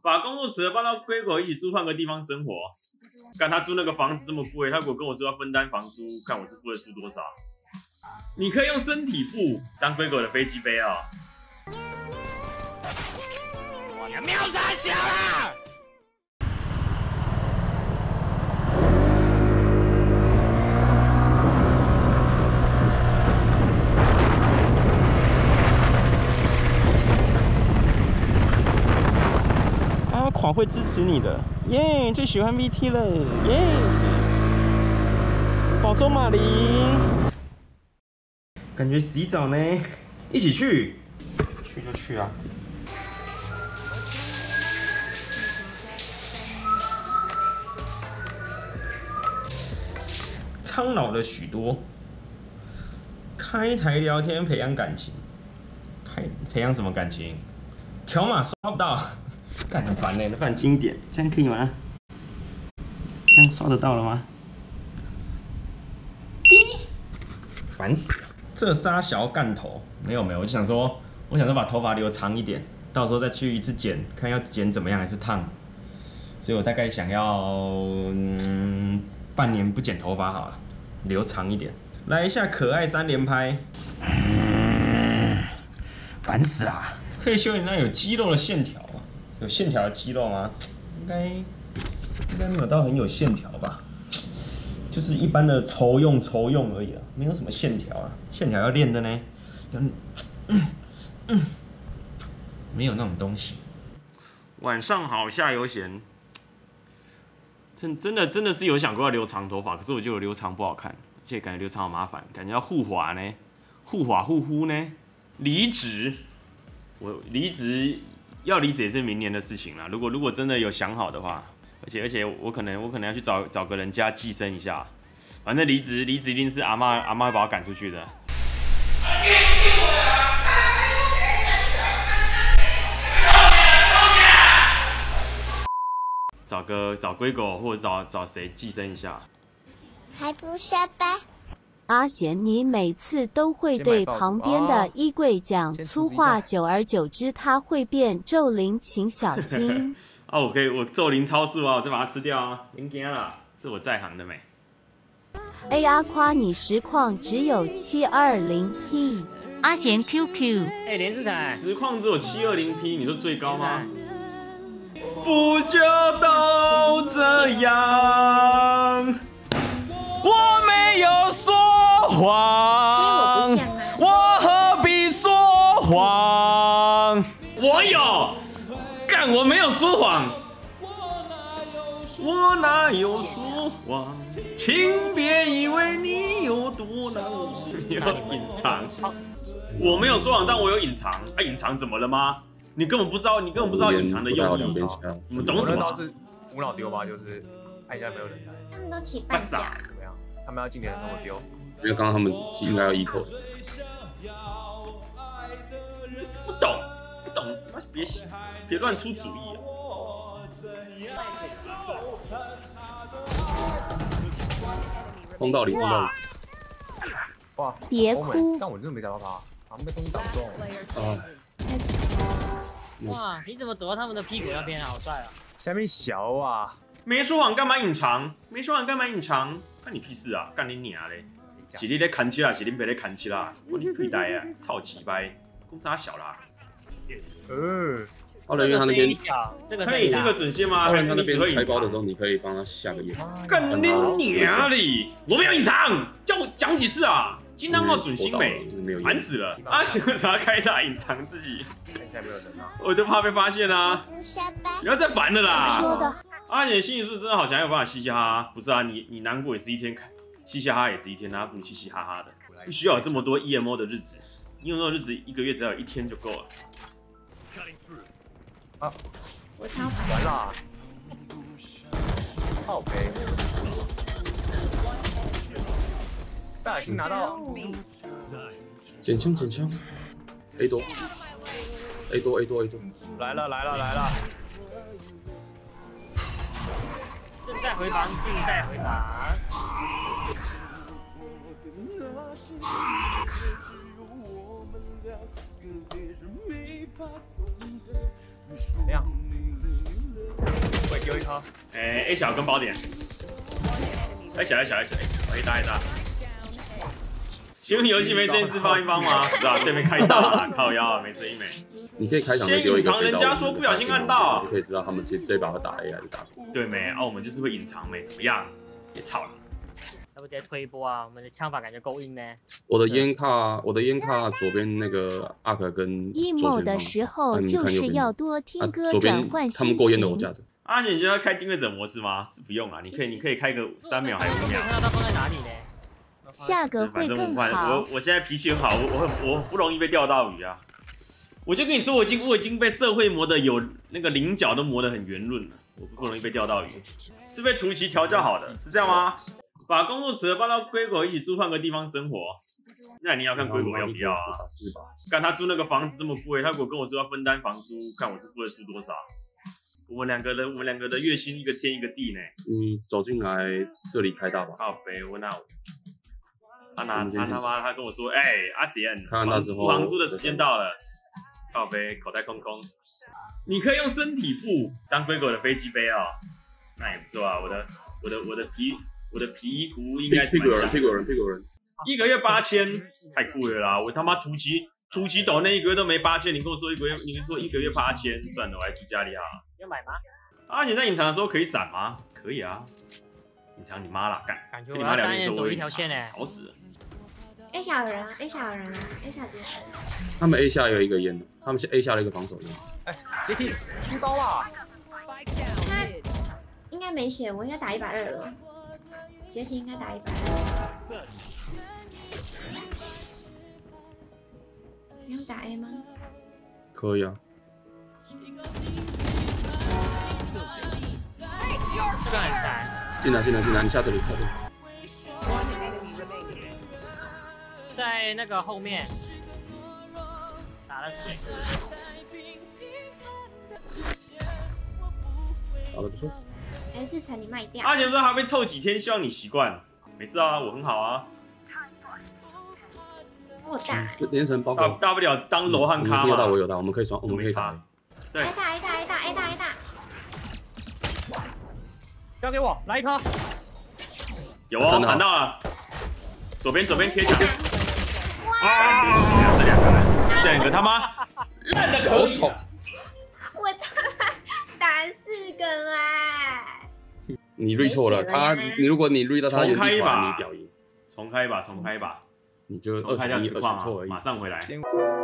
把工作室搬到龟狗一起住，换个地方生活。干他租那个房子这么贵，他如果跟我说要分担房租，看我是付得出多少？你可以用身体付当龟狗的飞机杯啊！ 我娘喵啥小啦！ 阿垮会支持你的，耶！最喜欢 VT 了，耶！保重马林。感觉洗澡呢，一起去，去就去啊！苍老了许多，开台聊天培养感情，培养什么感情？条码刷不到。干很烦呢，那很经典，这样可以吗？这样刷得到了吗？滴，烦死了！这仨小干头，没有，我就想说把头发留长一点，到时候再去一次剪，看要剪怎么样，还是烫。所以我大概想要半年不剪头发好了，留长一点。来一下可爱3连拍，烦死啦！可以修你那有肌肉的线条。有线条的肌肉吗？应该没有到很有线条吧，就是一般的酬用而已啊，没有什么线条啊，线条要练的呢，没有那种东西。晚上好，下游闲，真的是有想过要留长头发，可是我觉得我留长不好看，而且感觉留长好麻烦，感觉要护滑呢，护呼呢，离职，我离职。要离职也是明年的事情啦。如果真的有想好的话，而且我可能要去找个人家寄生一下。反正离职一定是阿妈会把我赶出去的。找龟狗或者找谁寄生一下。 还不下班？ 阿贤，你每次都会对旁边的衣柜讲粗话，久而久之他会变咒灵，请小心。 我咒灵超速啊，我再把它吃掉啊，别惊啦，这我在行的没。 阿夸你实况只有720p， 阿贤 QQ， 连世凯， 实况只有720p， 你说最高吗？不就都这样？我没有说谎，我何必说谎？我有，干我没有说谎，我哪有说谎？请别以为你有多难忘，你要隐藏。我没有说谎，但我有隐藏。隐藏怎么了吗？你根本不知道隐藏的用意。你们懂什么？ 是无脑丢吧，就是看一下有没有人来。 他们都起半甲。 他们要进点的时候我丢， 因为刚刚他们应该要eco。 不懂，别乱出主意啊！ 碰到你。 哇， 别哭！ 但我真的没打到他，好像被东西挡中。 哇，你怎么走到他们的屁股那边啊？好帅啊！ 下面小啊！ 没说谎干嘛隐藏？干你屁事啊！干你娘嘞！是你在砍起啦，是恁爸在砍起啦！我你屁呆啊！操鸡掰！公啥小啦？ 奥雷因为他那边可以这个准线吗？ 奥雷他那边拆包的时候，你可以帮他下个眼。 干你娘嘞！我没有隐藏，叫我讲几次啊？金汤号准星美，烦死了！阿贤为啥开大隐藏自己？我就怕被发现啊！不要再烦了啦！ 说的。 阿贤心理素质真的好强，有办法嘻嘻哈哈。不是啊，你难过也是一天，嘻嘻哈哈也是一天，哪不如嘻嘻哈哈的？不需要有这么多 EMO 的日子，EMO 的日子1个月只要有1天就够了。 啊！ 我超完了！靠北！大已经拿到。 捡枪，A 多。 来了！ 正在回防。 怎样？ 头。 A 小跟宝点。A 小，A 大。请问游戏没这件事帮一帮吗？是吧？对面开大了，靠腰啊，没这一枚。 你可以开场先隐藏人家说不小心按到， 你可以知道他们这把打 A 还是打 B。 对没？啊，我们就是会隐藏没，怎么样？别吵了。 要不直接推一波啊？我们的枪法感觉够硬呢。 我的烟卡左边那个阿克跟左前 emo 方的时候就是要多听歌左转换心边他们过烟的我情。 架着。 阿姐，你就要开订阅者模式吗？是不用啦，你可以开个3秒还是5秒。 看到它放在哪里呢？ 下个会更好。 我现在脾气很好，我不容易被钓到鱼啊。我就跟你说，我已经被社会磨的有那个棱角都磨得很圆润了，我不容易被钓到鱼。是被图奇调教好的，是这样吗？把工作室搬到龟狗一起住，换个地方生活。那你要看龟狗要不要啊？干他租那个房子这么贵，他如果跟我说要分担房租，看我是付得出多少？我们两个的月薪一个天一个地呢。 你走进来这里开大吧。 靠北，我那他跟我说，阿贤， 看到之后， 房租的时间到了。靠背，口袋空空。你可以用身体付当龟狗的飞机杯啊，那也不错啊。我的皮图应该是蛮强。 屁股有人。 1个月8000，太贵了啦！我他妈图奇抖那1个月都没8000，你跟我说1个月8000，算了，我还住家里好了。 要买吗？ 阿姐在隐藏的时候可以闪吗？可以啊，隐藏你妈啦，干！ 感觉跟你妈聊天的时候走一条线呢， 吵死了。 A 小有人啊，A 小有人啊，A 小接。 他们 A 下有一个烟的，他们 A 下了一个防守烟。 杰体出刀啦！ 他应该没血，我应该打120了。杰体应该打120。你用打 A 吗？ 可以啊。 这个很残。 进来，你下这里。 在那个后面打了水， 打得不错。 S 层你卖掉。 阿姐不知道还会凑几天，希望你习惯。没事啊，我很好啊。 我打。 连成包括大不了当罗汉咖嘛。 我有到，我们可以打。 对。 A 大。 交给我，来一颗。 有哦，闪到了。左边贴墙。啊！这两个他妈烂的可以。 我他妈打4个啦！ 你瑞错了，你如果你瑞到他原地传，你表赢。 重开一把，你就 21 错而已， 马上回来。